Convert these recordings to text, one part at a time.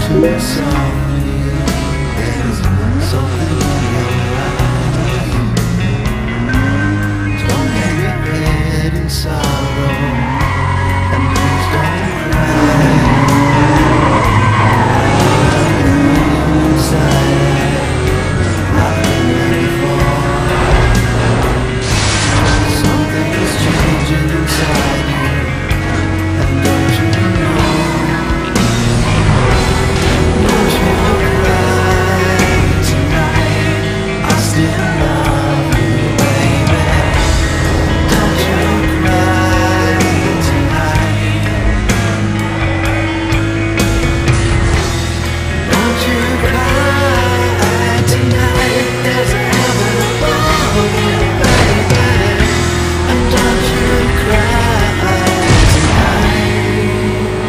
to me softly. There's something in your eyes. Don't let me hid in sorrow, and please don't cry. Inside, I've been ready for. Something is changing inside you, and don't you know? Don't you cry tonight, I still love you, baby. Don't you cry tonight. Don't you cry tonight. There's a heaven above you, baby. And don't you cry tonight.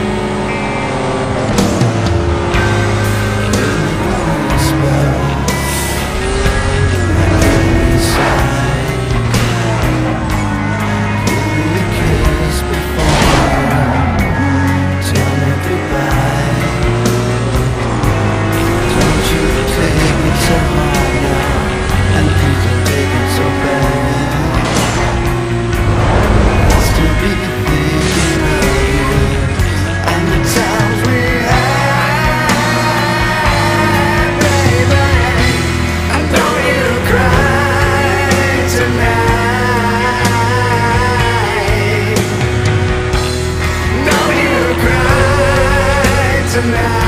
Whisper inside. Give me a kiss before tell me goodbye. Don't you take it so hard now, and please don't take it so bad. I'll still be thinking of you and the times we had, baby. And don't you cry tonight. Don't you cry tonight.